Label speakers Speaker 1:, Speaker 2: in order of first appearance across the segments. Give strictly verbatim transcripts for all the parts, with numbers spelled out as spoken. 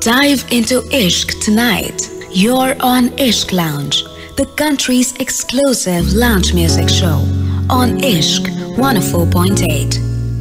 Speaker 1: Dive into Ishq tonight. You're on Ishq Lounge, the country's exclusive lounge music show on Ishq one oh four point eight.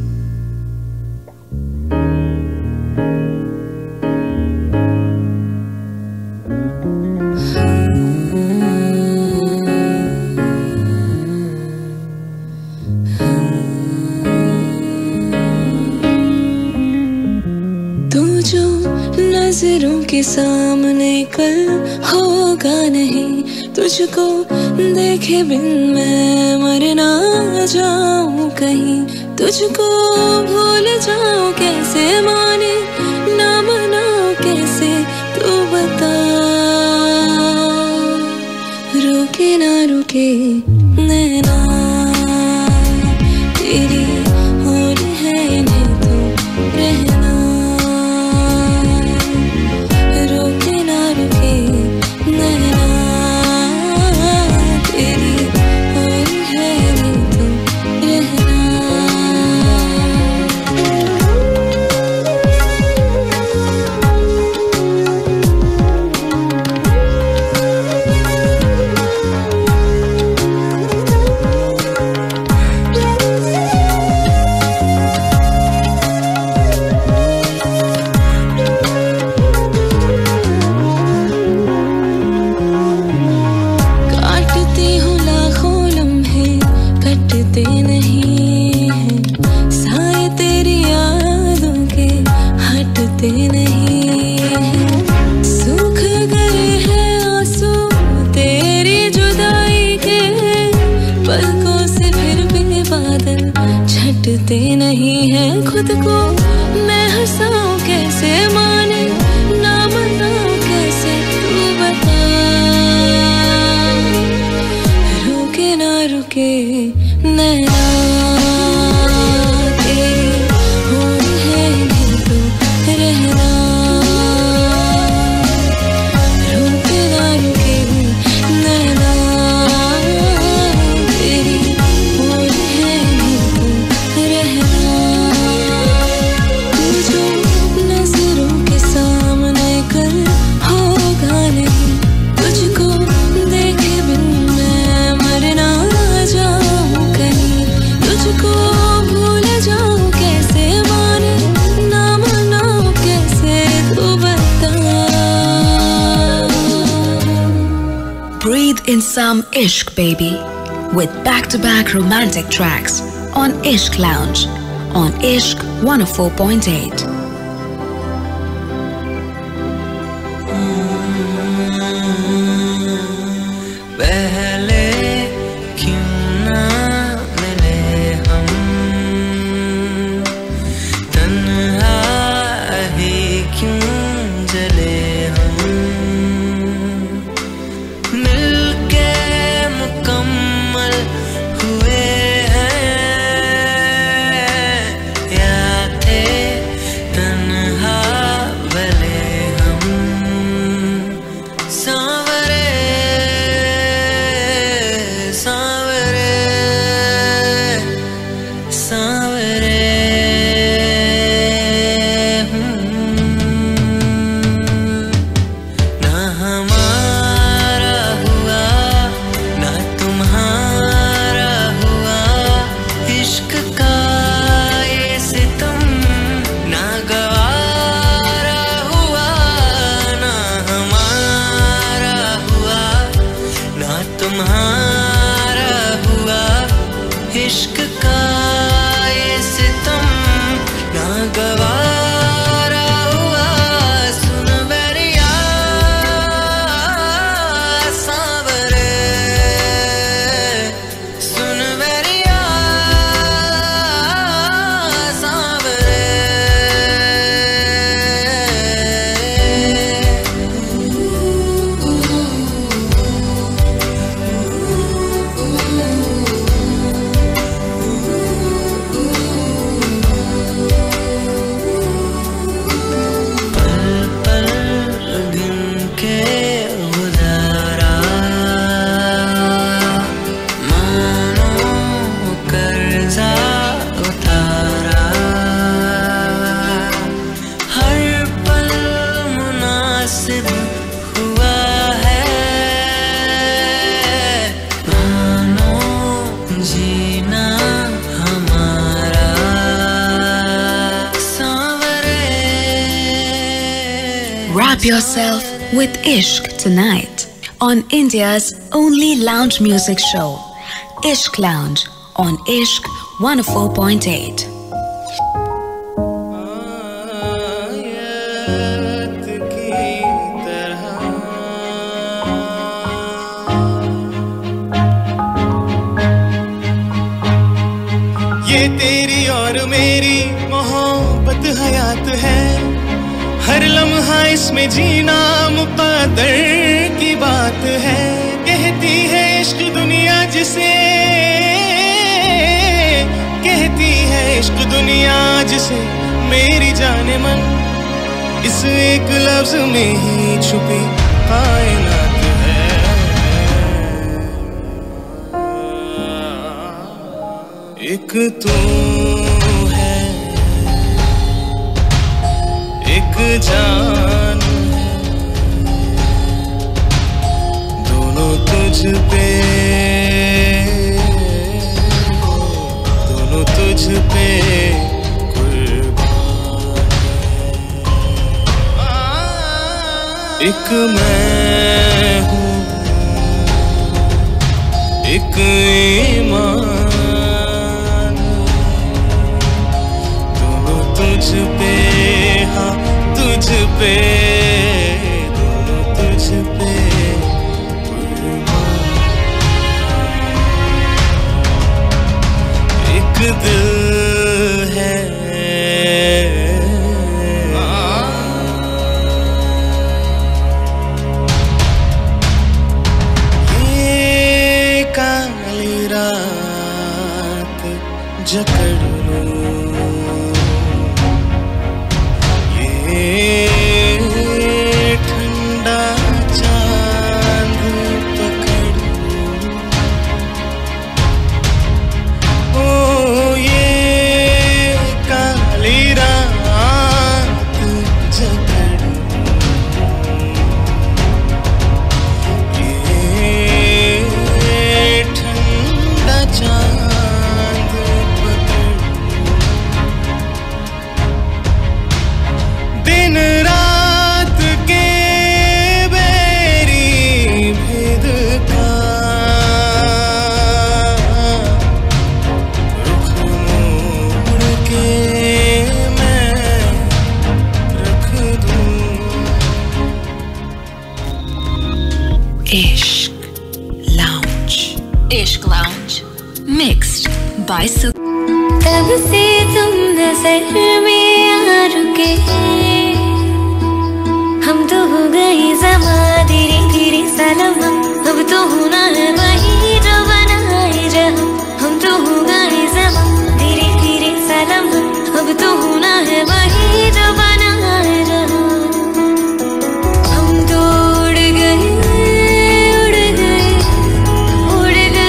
Speaker 2: नजरों के सामने कल होगा नहीं, तुझको देखे बिन मैं मर ना जाऊं कहीं, तुझको भूल जाऊं कैसे, माने ना मनाऊं कैसे, तू बता। रुके ना रुके नैना तेरी और है नहीं तो रहना, छटते नहीं है खुद को मैं हंसाऊं कैसे, माने ना मनाऊं कैसे, तू बता। रुके ना रुके नैना तेरी होड़ है नहीं तो रहना, रुके ना रुके नैना तेरी होड़ है नहीं तो रहना। तू जो नजरों के सामने कल होगा नहीं, तुझको देखे बिन मैं मर ना जाऊं कहीं, तुझको भूल जाऊं कैसे, माने ना मनाऊं कैसे, तू बता।
Speaker 1: Breathe in some Ishq, baby, with back-to-back romantic tracks on Ishq Lounge on Ishq one oh four point eight.
Speaker 3: पहले क्यों ना मिले हम, तन्हा ही क्यों जले हम, मिलके मुकम्मल हुए हैं या थे जीना हमारा Sanwer.
Speaker 1: Wrap yourself with Ishq tonight on India's only lounge music show, Ishq Lounge on Ishq one oh four point eight.
Speaker 4: ये तेरी और मेरी मोहब्बत हयात है, हर लम्हा इसमें जीना मुक़द्दर की बात है। कहती है इश्क दुनिया जिसे, कहती है इश्क दुनिया जिसे मेरी जाने मन, इस एक लफ्ज में ही छुपी कायनात है। एक तू है, एक जान है, दोनों तुझ पे, दोनों तुझ पे कुर्बान है। एक मैं हूँ, एक ईमान, तुझ पे, हाँ तुझ पे, दोनों तुझ पे कुर्बान। एक दिल है, ये काली रात जकड़ लो, ठंडा चांद पकड़, ओ ये काली रात जकड़, ये ठंडा चांद पकड़। दिन रात के बेरी भेद का रुख मोड़ के मैं रख दूं।
Speaker 1: Ishq Lounge. Ishq Lounge. Mixed by Sukhi.
Speaker 2: तब से तुम नजर में आ रुके, हम तो हो गए ज़मा धीरे धीरे सलाम। अब तो होना है वही जो बनाए जहाँ, हम तो हो गए ज़मा धीरे धीरे सलाम। अब तो होना है वही जो बनाए जहाँ, हम तो उड़ गए, उड़ गए, उड़ गए।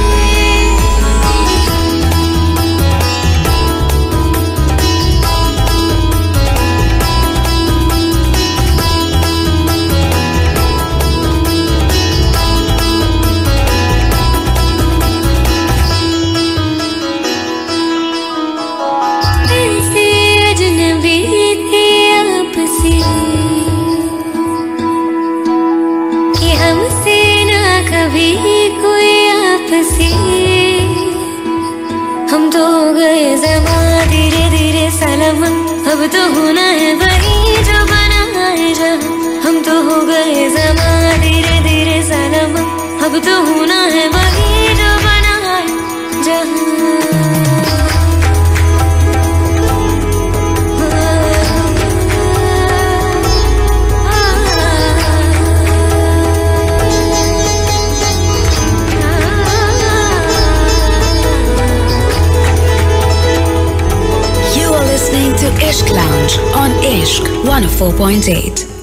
Speaker 2: हम तो हो गए ज़मा धीरे धीरे सलाम। अब तो होना है वही जो बनाए जहाँ, हम तो हो गए ज़मा धीरे धीरे सलाम। अब तो होना है वही जो बनाए जहाँ।
Speaker 1: Listening to Ishq Lounge on Ishq one oh four point eight.